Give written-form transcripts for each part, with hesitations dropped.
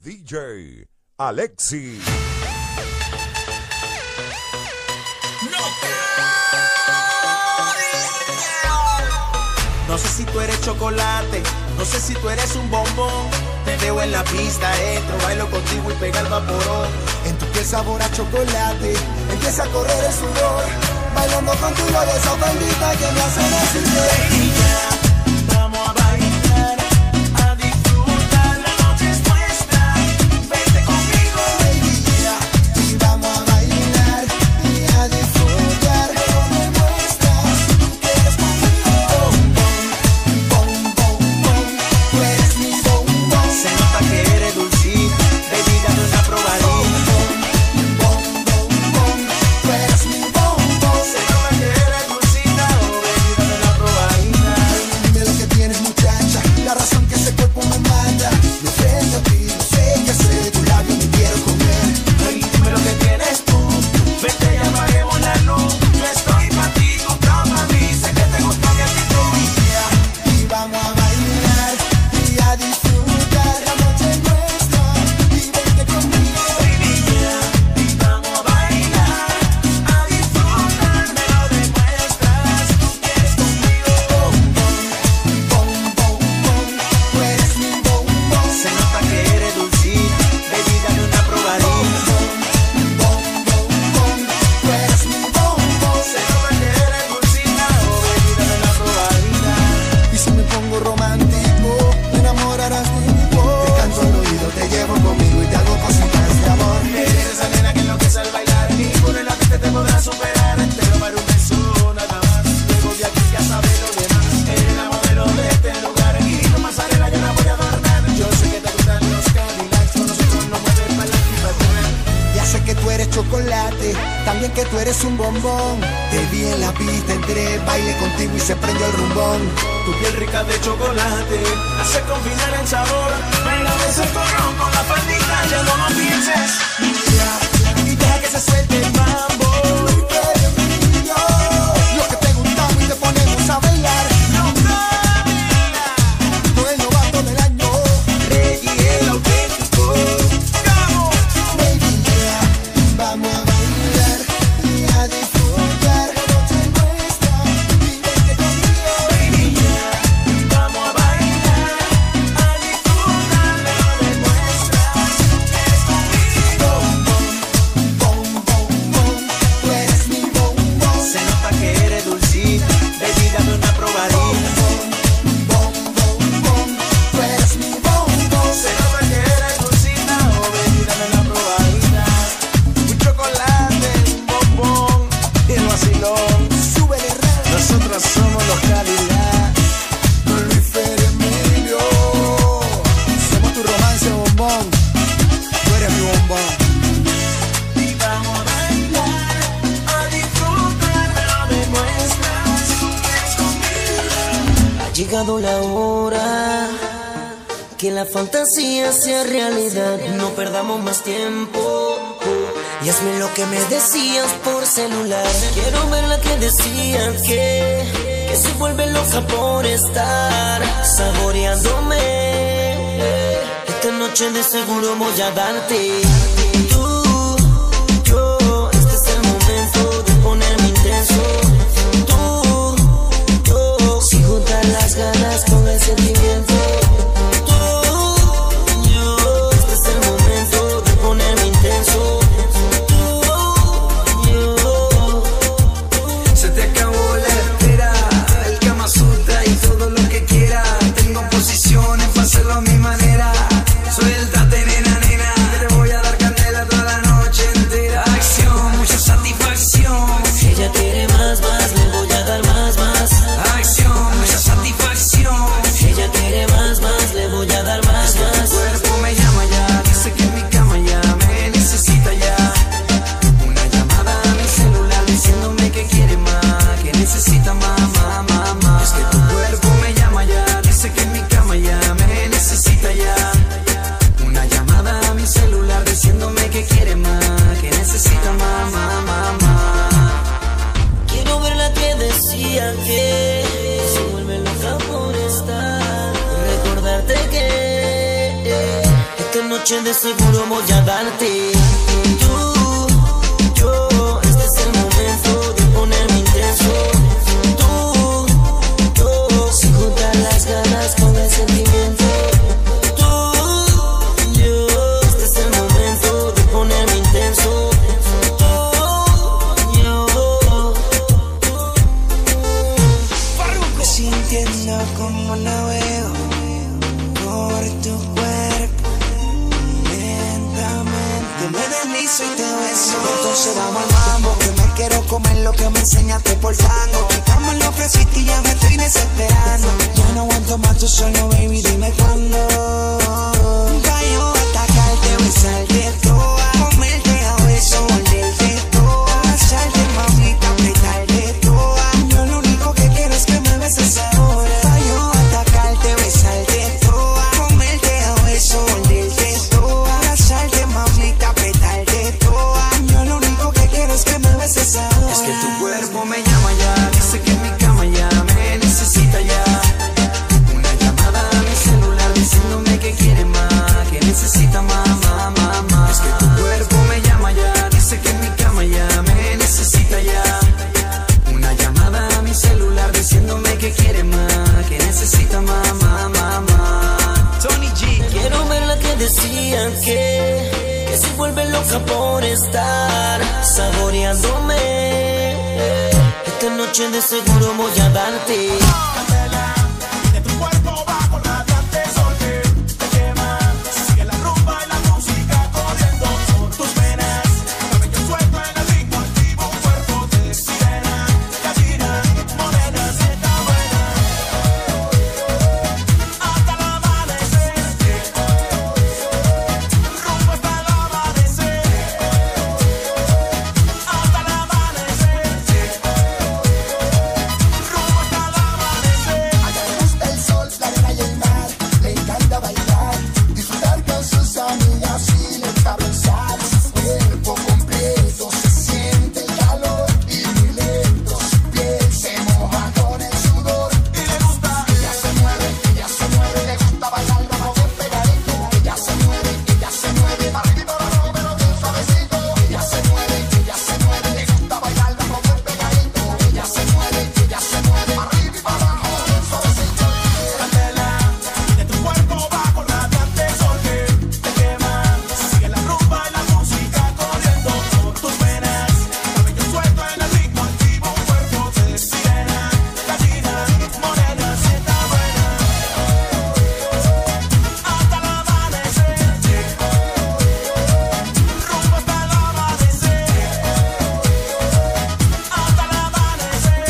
DJ Alexi. No sé si tú eres chocolate, no sé si tú eres un bombón. Te veo en la pista, entro, bailo contigo y pega el vaporón. En tu piel sabor a chocolate, empieza a correr el sudor. Bailando contigo de esa bendita que me hace decirte. Vamos a bailar, a disfrutar, la noche es nuestra. Vente conmigo, Y vamos a bailar y a disfrutar. Pero me muestras, tú quieres conmigo. Bom, bom, bom, bom, tú eres mi bombón. se nota que eres dulcita, baby, dame una probadita. Bom, bom, bom, tú eres mi bombón. Se nota que eres dulcita, oh baby, dame una probadita. Dime lo que tienes, muchacha, la razón que ese cuerpo me mata. Me ofrezco a ti, no sé qué hacer, tu labio me quiero comer. Ay, dime lo que tienes tú, vete y apaguemos la luz. Yo estoy pa' ti, tú estás pa' mí, sé que te gusta mi actitud. Y vamos a bailar y a disfrutar. La noche es nuestra y vente conmigo. Baby, y vamos a bailar, a disfrutar, me lo demuestras, tú quieres conmigo. Bom, bom, bom, tú eres mi bombón. Se nota que eres dulcita, baby, dame una probadita. Bom, bom, bom, tú eres mi bombón. Se nota que eres dulcita, oh baby, dame una probadita. Y si me pongo romántico, te enamorarás de mi voz. Te canto al oído, te llevo conmigo y te hago cositas de amor. Eres esa nena que enloquece al bailar, ninguno en la pista te podrá superar. Te robaré un beso nada más, luego de aquí ya sabes lo demás. Eres la modelo de este lugar y tu pasarela yo la voy a adornar. Yo sé que te gustan los Cadillacs, con nosotros no mueves para la pipa. Ya sé que tú eres chocolate, también que tú eres un bombón. Te vi en la pista, entré, bailé contigo y se prendió el rumbón. Tu piel rica de chocolate hace combinar el sabor. Venga, ese corrón con la faldita, ya no lo pienses. Y deja que se suelte el mambo. Lo que te gustamos y te ponemos a bailar. Con el novato del año, Reggie el auténtico. baby, yeah. Vamos a bailar y a disfrutar. La noche es nuestra y vente conmigo. Baby, vamos a bailar, a disfrutar, me lo demuestras, tú quieres conmigo. Bom, bom, bom, tú eres mi bombón. Se nota que eres dulcita, baby, dame una probadita. Bom, bom, bom, tú eres mi bombón. Se nota que eres dulcita, oh baby, dame una probadita. Un chocolate, un bombón y el vacilón. Súbele, rey. Nosotros somos los Cadillacs. Con Luis Fer Emilio. Somos tu romance, bombón. Tú eres mi bombón. Y vamos a bailar, a disfrutar, me lo demuestras, tú quieres conmigo. Ha llegado la hora que la fantasía sea realidad. No perdamos más tiempo y hazme lo que me decías por celular. Quiero ver la que decías que se vuelve loca por estar saboreándome. Esta noche de seguro voy a darte. Tú, yo, este es el momento de ponerme intenso. Tú, yo, sin juntar las ganas con el sentimiento. Tú, yo, este es el momento de ponerme intenso. Tú, yo. Se te acabó la espera, el Kama Sutra y todo lo que quiera. Tengo posiciones para hacerlo a mi manera. Suéltate, nena, nena, que te voy a dar candela toda la noche de seguro voy a darte. Tú, yo, este es el momento de ponerme intenso. Tú, yo, sin juntar las ganas con el sentimiento. Tú, yo, este es el momento de ponerme intenso. Tú, yo. Sintiendo como navego por tu cuerpo, lentamente me deslizo y te beso. Entonces vamos al mambo, que me quiero comer lo que me enseñaste por tango. Quitamos lo que ofreciste y ya me estoy desesperando. Ya no aguanto más tu sueño, baby, dime cuándo. Pa' yo atacarte, besarte toda, comerte a beso, morderte toda, besarte mamita, apretarte toda. Yo lo único que quiero es que me beses ahora. Pa' yo atacarte, besarte toda, comerte a beso, morderte toda, besarte mamita, apretarte toda. Yo lo único que quiero es que me beses ahora. Es que tu cuerpo me llama ya, dice que en mi cama ya me necesita ya. Una llamada a mi celular diciéndome que quiere más, que necesita más, más, más, más. Es que tu cuerpo me llama ya, dice que en mi cama ya me necesita ya. Una llamada a mi celular diciéndome que quiere más, que necesita más, más, más, más. Tony G. Quiero ver la que decían que se vuelve loca por estar saboreándome. Esta noche de seguro voy a darte. Candela, de tu cuerpo bajo radiante sol que te quema. Sigue la rumba y la música corriendo por tus venas. Cabello suelto en el ritmo activo, un cuerpo de sirena. Gallina, morena, sienta buena. Hasta el amanecer. Rumbo hasta el amanecer. Hasta el amanecer. Rumbo hasta el amanecer. A ella le gusta el sol, la arena y el mar. Le encanta bailar, disfrutar con sus amigas y le gusta abrazar. Su cuerpo completo se siente el calor y muy lento su piel se moja con el sudor. Y le gusta. Ella se mueve, le gusta bailar como bien pegadito. Ella se mueve, para arriba y para abajo, pero bien suavecito. Ella se mueve, le gusta bailar como bien pegadito. Ella se mueve, para arriba y para abajo, bien suavecito. Candela, de tu cuerpo bajo radiante sol que te quema. Sigue la rumba y la música corriendo por tus venas. Cabello suelto en el ritmo activo, un cuerpo de sirena. Gallina, morena, sienta buena. Hasta el amanecer. Rumbo hasta el amanecer. Hasta el amanecer.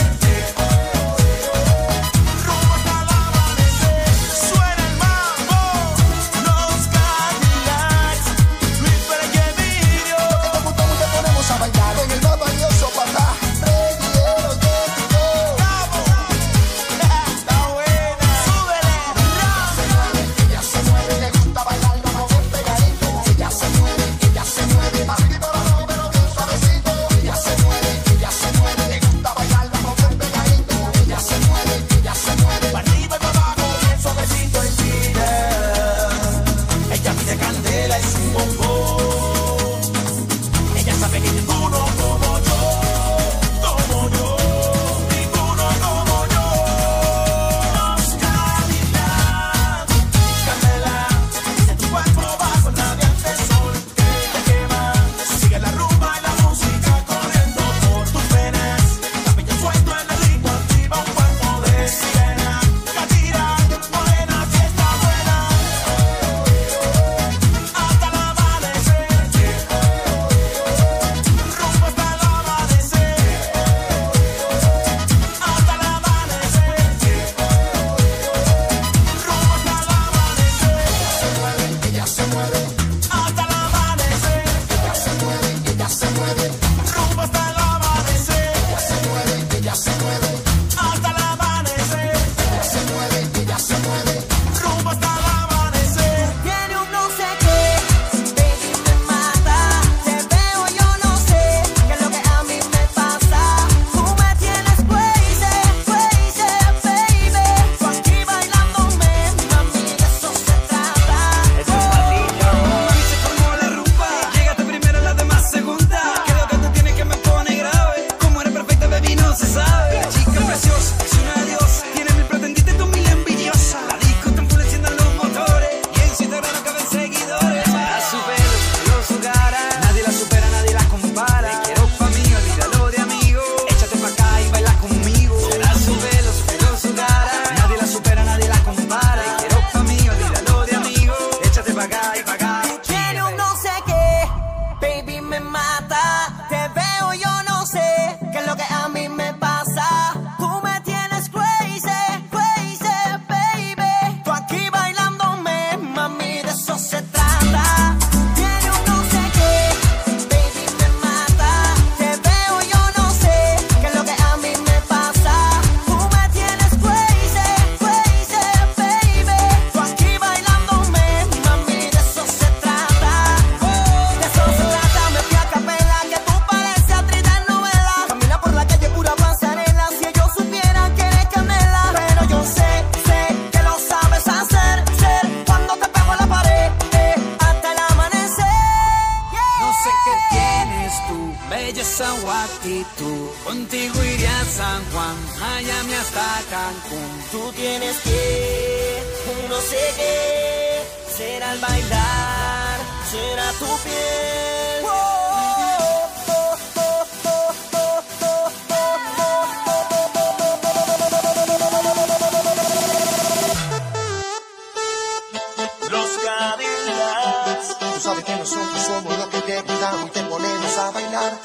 Rumbo hasta el amanecer. Suena el mambo, los Cadillacs, Luis Pérez Video. Todo te ponemos a bailar en el más valioso papá. Regueros de tu Está buena. Súbele. Ella se mueve, le gusta bailar como bien pegadito. Ella se mueve, para arriba y para abajo, pero bien suavecito. Ella se mueve, le gusta bailar como bien pegadito. Ella se mueve, Pa' arriba y pa' abajo, bien suavecito el vida. Ella pide candela y su bombón. Ella sabe que ninguno como yo, ninguno como yo. Los Cadillacs, candela, de tu cuerpo bajo el radiante sol que te quema. Sigue la rumba y la música corriendo por tus venas. Cabello suelto en el ritmo activa, un cuerpo de sirena. Gallina, morena, fiesta buena. Hasta el amanecer. actitud. Contigo iría a San Juan, Miami hasta Cancún. Tú tienes que, no sé qué, será al bailar, será tu piel. Los Cadillacs. Tú sabes que nosotros somos los que te cuidamos y te ponemos a bailar.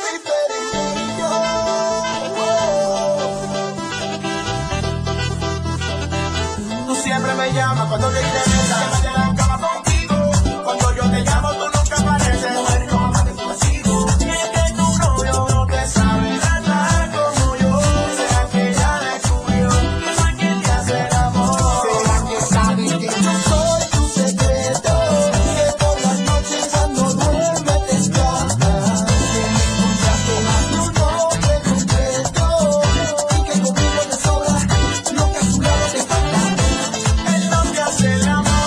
Tú siempre me llamas cuando te interesa. Me quedo en cama contigo. Cuando yo te llamo, tú nunca apareces. Mujer, como más desconocido. Y es que tu novio no te sabe tratar como yo. Será que ya descubrió que soy quien te hace el amor. ¿Será que sabes que yo soy tu secreto? Que por las noches cuando duermes te escapas. Que me encontraste más de un hombre completo. Y que conmigo te sobra lo que a su lado te falta. Él no te hace el amor.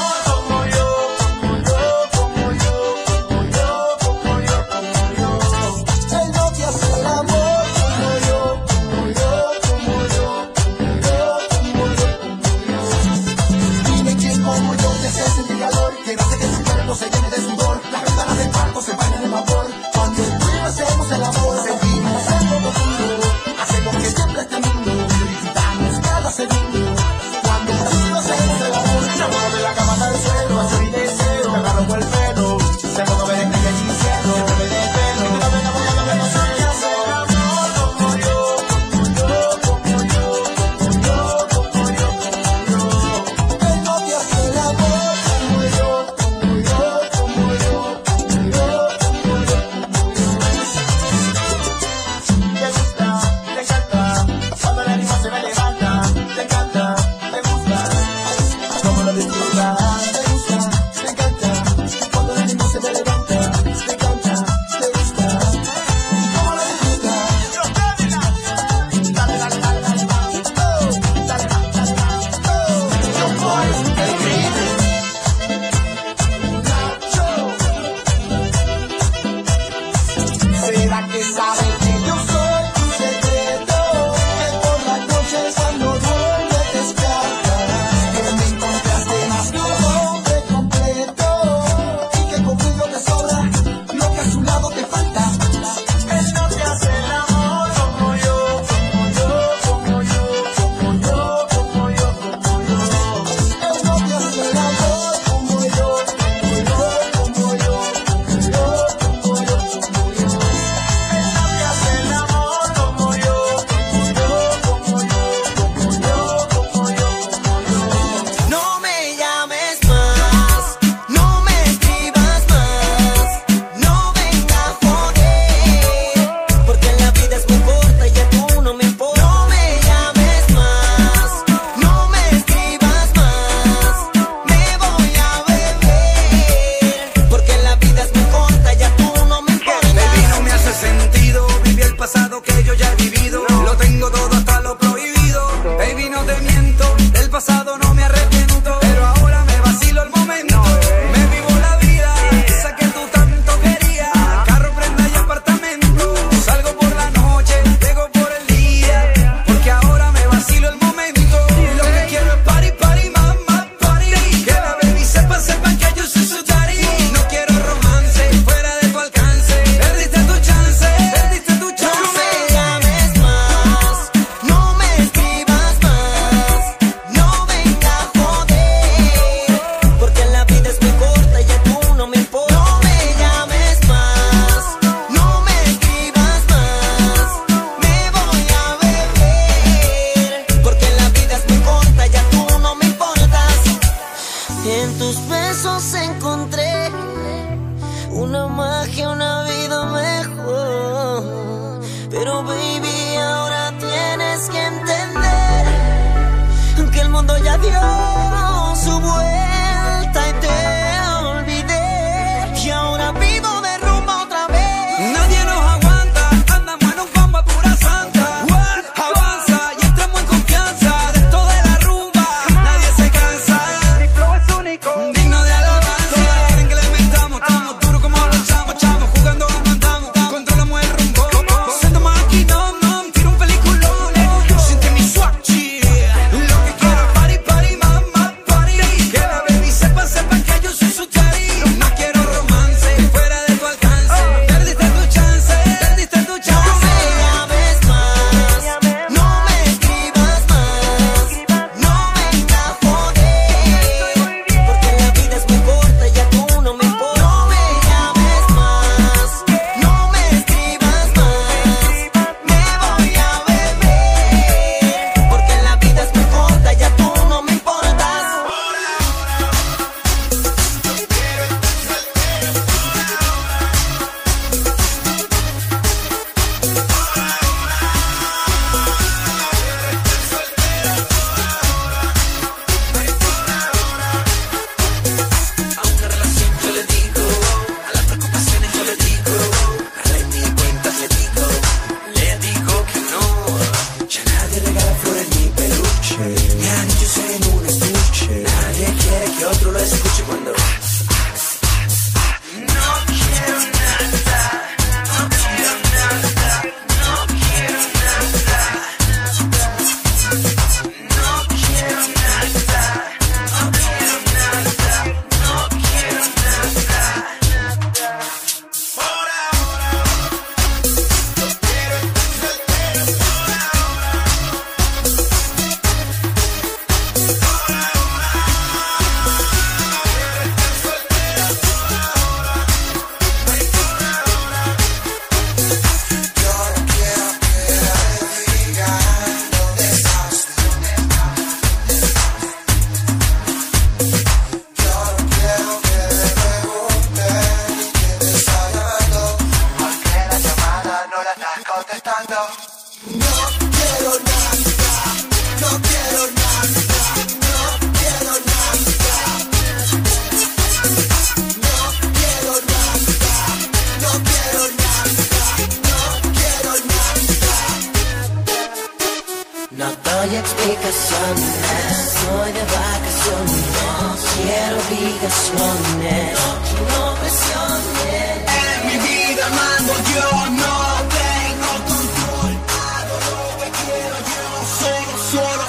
vacaciones, estoy de vacaciones, quiero obligaciones, no presiones. En mi vida mando yo, no tengo control. Hago lo que quiero yo, solo.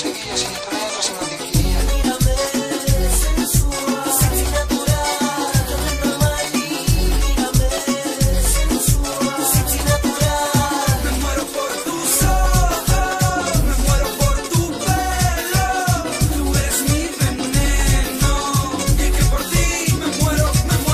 chiquillo, sin pedo, sin mantequilla. Mírame, sensual, sexy natural, mírame, sensual, sexy natural. Me muero por tus ojos, me muero por tu pelo. Tú eres mi veneno, y es que por ti me muero.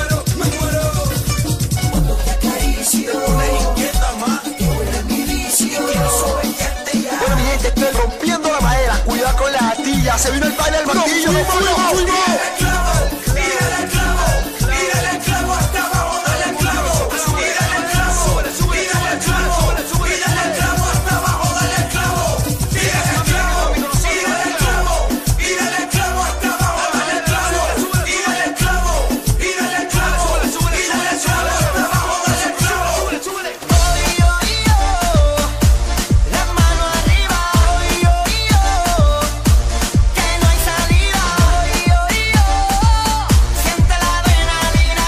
Cuando te acaricio, Me inquieta más. que huele mi vicio, quiero soñarte ya. Bueno, mi gente, estoy rompiendo la madera. Cuidado con la astilla. Se vino el baile del martillo. ¡Nos fuimos! Tírale el clavo hasta abajo, dale el clavo. Tírale el clavo hasta abajo, dale el clavo. Tírale el clavo hasta abajo, dale el clavo. Tírale el clavo hasta abajo, dale el clavo. La mano arriba, que no hay salida, siente la adrenalina,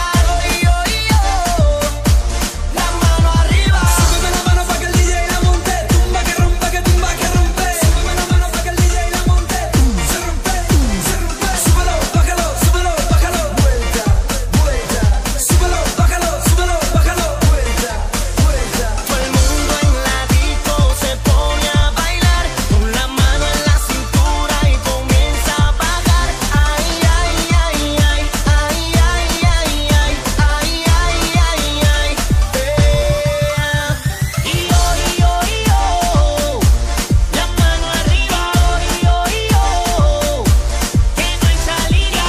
la mano arriba. Súbeme la mano pa' que el DJ la monte. Tumba que rompe, que tumba que rompe. Súbeme la mano pa' que el DJ la monte. Se rompe. Súbelo, bájalo, bájalo. Vuelta. Súbelo, bájalo, bájalo. Vuelta. Todo el mundo en la disco se pone a bailar, con la mano en la cintura y comienza a bajar. Ay, ay, ay, ay, ay, ay, ay, ay, ay, ay, ay, ay. Y la mano arriba, que no hay salida,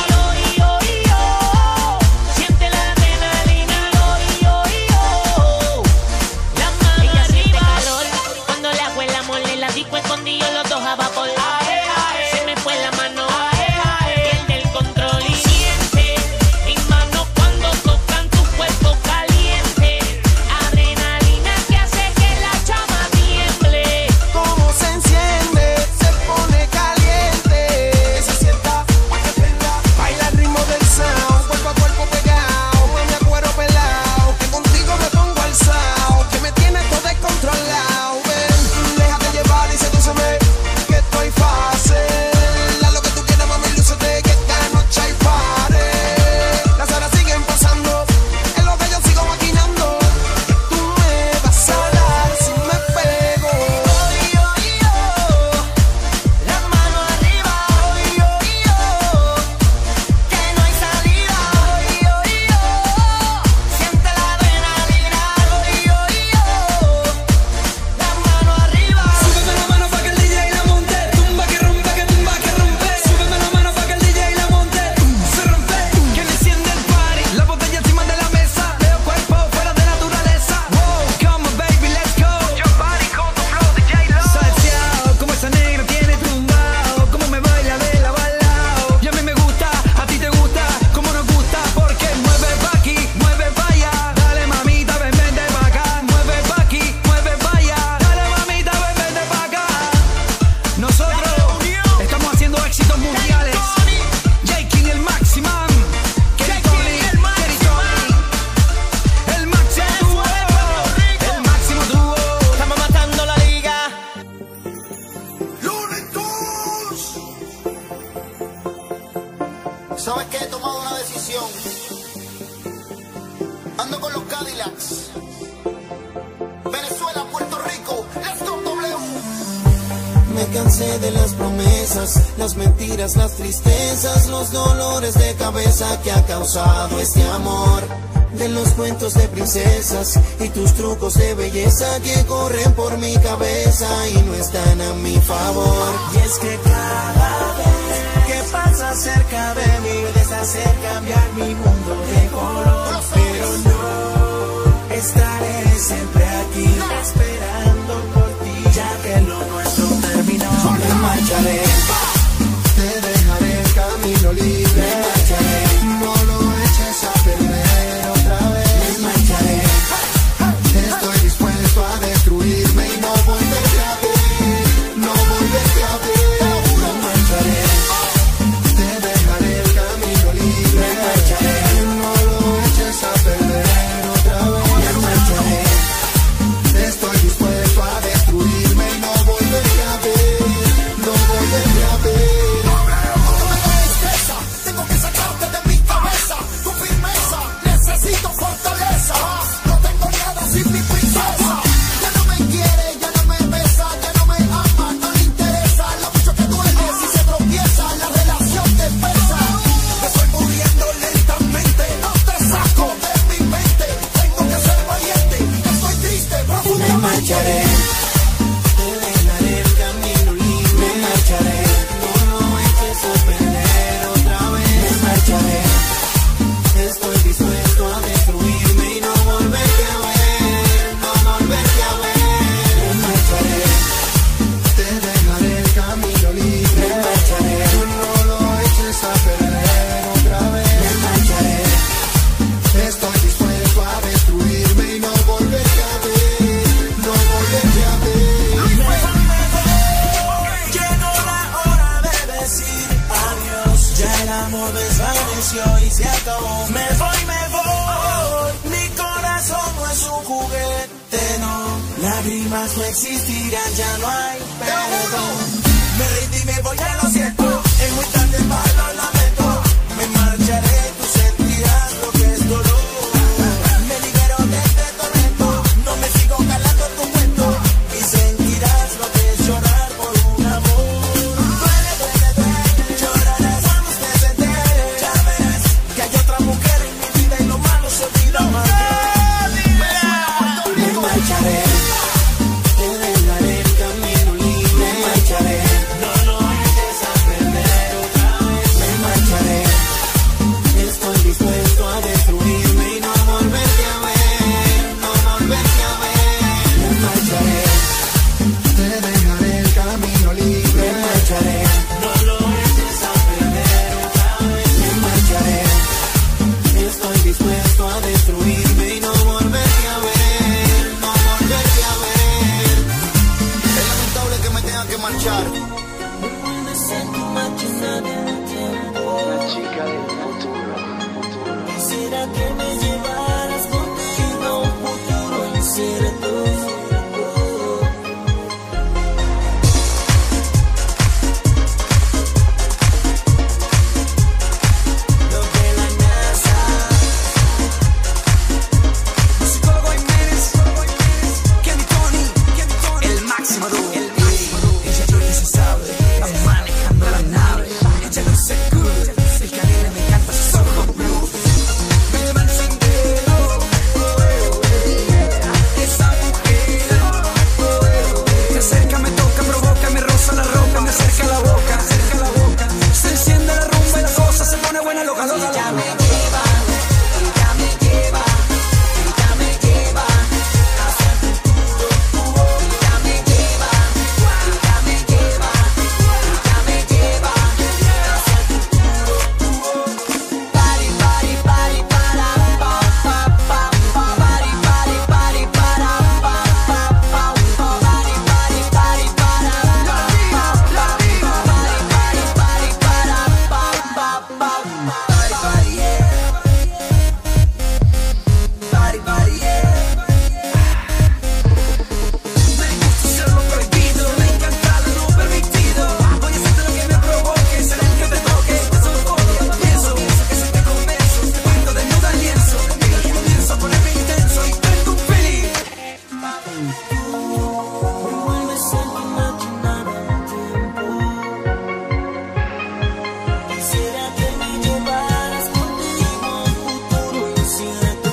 siente la adrenalina, la mano ella siente calor cuando le hago el amor en la disco escondido los dos a vapor. Se me fue la mano, pierde el control y siente mis manos cuando tocan tu cuerpo caliente. Adrenalina que hace que la chama tiemble. Cómo se enciende, se pone caliente. Se sienta, que prenda, baila al ritmo del sound. Cuerpo a cuerpo pegado, me acuero pelado. Que contigo me pongo alzado, que me tienes todo descontrolado. Ven, déjate llevar y sedúceme, que estoy fácil. Haz lo que tú quieras, mami, lúcete, que esta noche hay party. Las horas siguen pasando, es lo que yo sigo maquinando. Tú me vas a dar si me pego. La mano arriba, que no hay salida, siente la adrenalina, la mano arriba. Súbeme la mano pa' que el DJ la monte. Tumba que rompe, que tumba que rompe. Súbeme la mano pa' que el DJ la monte. Se rompe, que me enciende el party. La botella encima de la mesa. Veo cuerpo fuera de naturaleza. Wow, come on baby, let's go. Your body con tu flow de J-Lo. Salseado, como esa negra tiene tumbado. Como me baila de lado a lado. Y a mí me gusta, a ti te gusta. Como nos gusta, porque mueve pa' aquí, mueve pa' allá. Dale mamita, ven, vente pa' acá. Mueve pa' aquí, mueve pa' allá. Dale mamita, ven, vente pa' acá. Nosotros estamos haciendo éxitos mundiales. J-King, el Maximum. Kerry Tony, el máximo dúo. El máximo dúo. Estamos matando la liga. ¿Sabes qué? He tomado una decisión. Ando con los Cadillacs. Venezuela, Puerto Rico, let's go W. Me cansé de las promesas, las mentiras, las tristezas, los dolores de cabeza que ha causado este amor. De los cuentos de princesas y tus trucos de belleza que corren por mi cabeza y no están a mi favor. Y es que cada vez que pasa cerca de mí puedes hacer cambiar mi mundo de color, pero no estaré siempre aquí esperando por ti, ya que lo nuestro terminó. Me marcharé, te dejaré el camino libre. Me marcharé, no lo eches a perder otra vez. Me marcharé, estoy dispuesto a destruirme y no volverte a ver, no volverte a ver. Me marcharé, te dejaré el camino libre. Me marcharé, amor desvaneció y se acabó. Me voy, mi corazón no es un juguete, no. Lágrimas no existirán, ya no hay perdón. Me rendí, me voy, ya lo siento. Es muy tarde para lo lamento. Me marcharé, tú sentirás lo que es dolor. Me libero de este tormento. No me sigo calando tu cuento. Y sentirás lo que es llorar por un amor. Duele, duele, duele. Llorarás cuando estés entero. Ya verás que hay otra mujer en mi vida y lo malo se olvida más. Me marcharé. Te dejaré el camino libre. Me marcharé. No dejes a perder otra vez. Me marcharé. Estoy dispuesto a destruirme y no volverte a ver. No volverte a ver. Me marcharé. Te dejaré el camino libre. Me marcharé. No lo dejes a perder otra vez. Me marcharé. Estoy dispuesto a destruirme y no volverte a ver. No volverte a ver. Es lamentable que me tenga que marchar. La chica del futuro. Quisiera que me llevaras contigo a un futuro incierto. Lo de la NASA. Musicólogo Jiménez, Kenny Tony, el máximo dúo. Ella cree que se sabe, va manejando la nave. Ella no se cura, el canela me encanta sus ojos blue. Me va al sendero, esa mujer. Se acerca, me toca, provoca, me roza la ropa, me acerca la boca. Se enciende la rumba y la cosa se pone buena, loca, loca, loca. Ella me lleva, ella me lleva, ella me lleva hacia el futuro. Ella me lleva, ella me lleva, ella me lleva hacia el futuro. Pari, pari, pari, para, pa, pa, pa, pa. Pari, pari, pari, para, pa, pa, pa, pa. Pari, pari, pari, para, pa, pa, pa. Pari, pari, pari, para, pa, pa, pa. Pari, pari, yeah. Pari, pari, yeah. Me gusta ser lo prohibido, me encanta lo no permitido. Voy a hacerte lo que me provoque, será el que te toque. Eso es todo lo que pienso que si te convenzo, te pinto desnuda al lienzo. Y comienzo a ponerme intenso y tengo un feeling. Vuelves a tu máquina del tiempo. Quisiera que me llevaras contigo a un futuro incierto.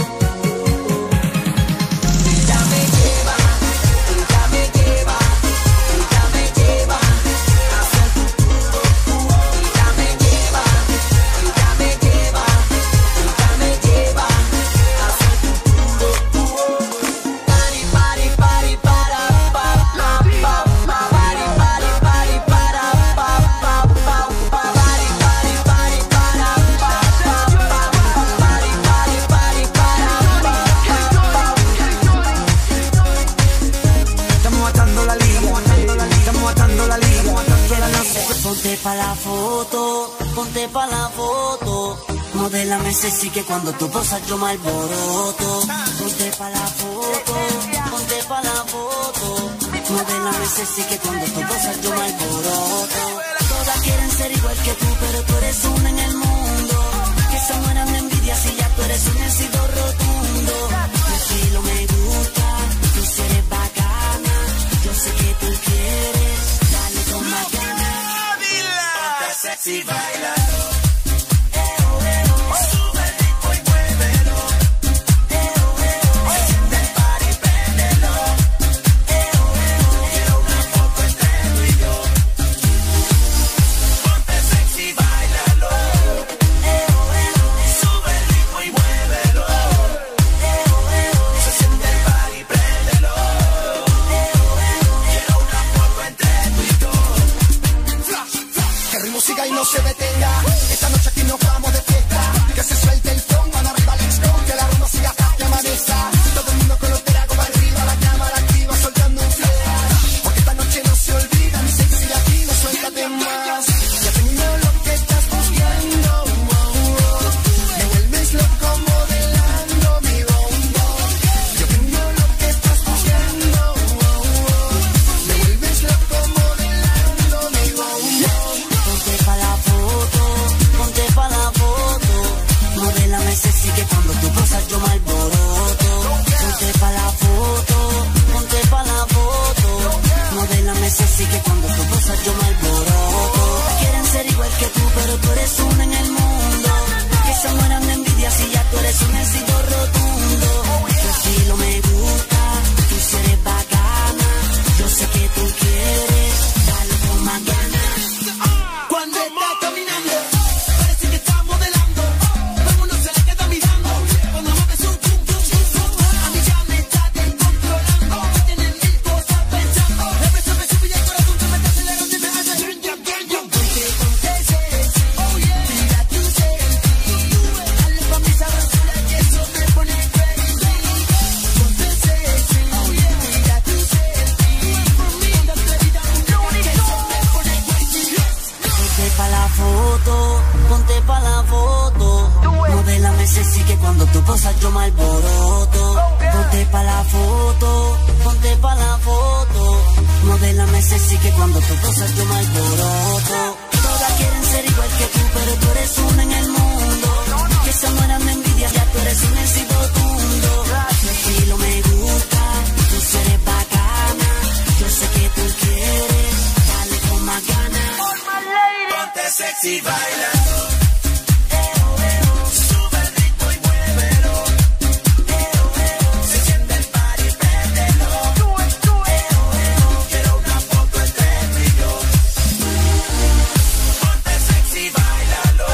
Ella me lleva, ella me lleva, ella me lleva hacia el futuro. Ella me lleva, ella me lleva, ella me lleva hacia el futuro. Pari, pari, pari, para, pa, pa, pa, pa. Pari, pari, pari, para, pa, pa, pa, pa. Pari, pari, pari, para, pa, pa, pa, pa. Pari, pari, pari, para, pa, pa, pa. Estamos atando la liga, estamos atando la liga. No sé, ponte pa' la foto, ponte pa' la foto. Modélame sexy que cuando tú posas yo me alboroto. Ponte pa' la foto, ponte pa' la foto. Modélame sexy que cuando tú posas yo me alboroto. Todas quieren ser igual que tú, pero tú eres una en el mundo. Que se mueran de envidia si ya tú eres un éxito rotundo. Tu estilo me gusta, tú sí eres bacana. Yo sé que tú quieres, dale con más ganas. Sexy, bailalo. Sube el ritmo y muévelo. Se siente el party, préndelo. Quiero una foto entre tú y yo. Ponte sexy, bailalo. Sube el ritmo y muévelo. Se siente el party, préndelo. Quiero una foto entre tú y yo. Que el ritmo siga y no se detenga. Esta noche aquí nos vamos de fiesta. Que se suelte el son, van arriba, let's go. Que la rumba siga hasta que amanezca. Todo el mundo con los tragos para arriba, la cámara activa soltando un flash. Porque esta noche no se olvida, mi sexy latino, suéltate más. Ya tengo lo que estás buscando. necesite cuando tú posas yo me alboroto. Ponte pa' la foto, ponte pa' la foto. Modélame que cuando tú posas yo me alboroto. Todas quieren ser igual que tú, pero tú eres una en el mundo. Que se mueran de envidia, ya tú eres un éxito tundo. Tu estilo me gusta, tú eres bacana. Yo sé que tú quieres, dale con más ganas. Ponte sexy bailando. Sube el ritmo y muévelo. Se enciende el party, préndelo. Quiero una foto entre tú y yo. Ponte sexy, bailalo.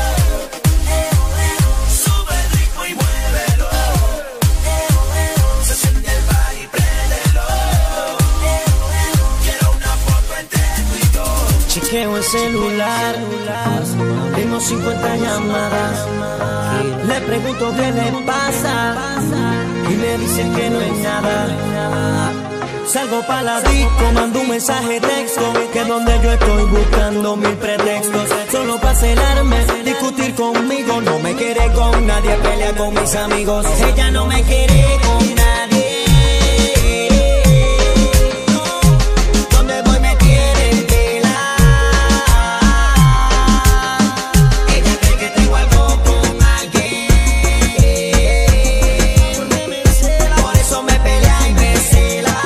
Sube el ritmo y muévelo. Se enciende el party, préndelo. Quiero una foto entre tú y yo. Chequeo el celular, tengo 50 llamadas. Le pregunto qué le pasa y me dicen que no hay nada. Salgo pa' la disco, mando un mensaje texto, que donde yo estoy buscando mil pretextos. Solo pa' celarme, discutir conmigo. No me quiere con nadie, pelea con mis amigos. Ella no me quiere con nadie. Donde voy me tienen vela. Ella cree que tengo algo con alguien. Por eso me pelea y me cela.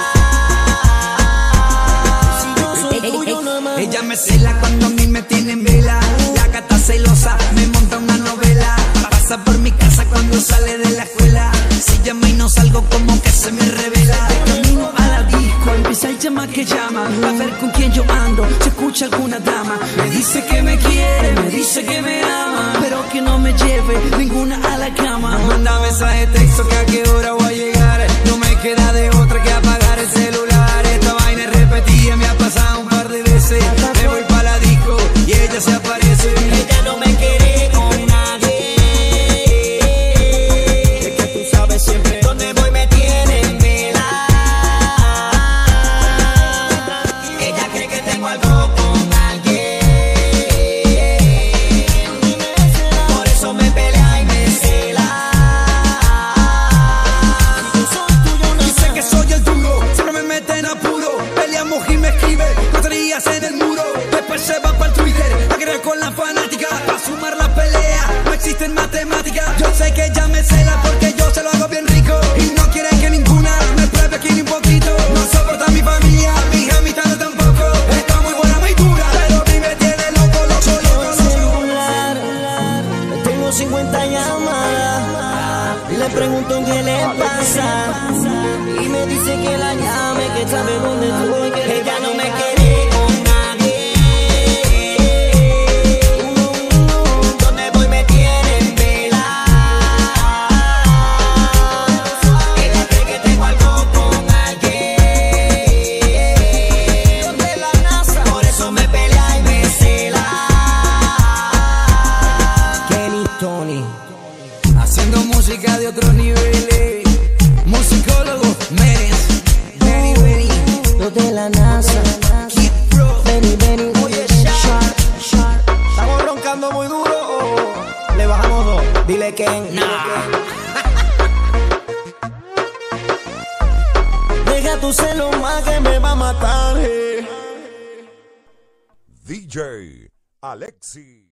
Ella me cela cuando a mí me tienen vela. La gata celosa me monta una novela. Pasa por mi casa cuando sale de la escuela. Si llama y no salgo como que se me revela. De camino a la disco empieza el llama que llama. A ver con quién yo ando, se escucha alguna dama. Me dice que me quiere, me dice que me ama, pero que no me lleve ninguna a la cama. Manda mensaje texto que a qué hora voy a llegar. No me queda de otra que apagar el celular. Esta vaina es repetida, me ha pasado un par de veces. Me voy pa' la disco y ella se aparece. Ella no me quiere con nadie. Es que tú sabes siempre donde voy me tienen vela. Ella cree que tengo algo con alguien. Por eso me pelea y me cela. Dice que soy el duro, siempre me mete en apuro. Peleamos y me escribe, groserías en el muro. Después se va para el Twitter a querer con la fanática. Pa' sumar la pelea, no existen matemáticas. Yo sé que ella me cela porque yo se lo hago bien rico. Y no quiere que ninguna me pruebe aquí ni un poquito. No soporta a mi familia, mis amistades tampoco. Está muy buena, muy dura, pero a mí me tiene loco, loco, loco, loco. Celular, tengo 50 llamadas. Le pregunto qué le pasa y me dice que la llame, que sabe dónde estoy, que ella no me quiere con nadie. Donde voy me tienen vela. Ella cree que tengo algo con alguien. Por eso me pelea y me cela. Kenny Tony. Haciendo música de otros niveles. Musicólogo, Menes, Benny, Benny, Los de la NASA. Kid Pro. Benny, Benny. Oye, Sharp, Sharp. ¿Estamos roncando muy duro o le bajamos dos? Dile Ken. Deja tu celo más que me va a matar. DJ Alexi.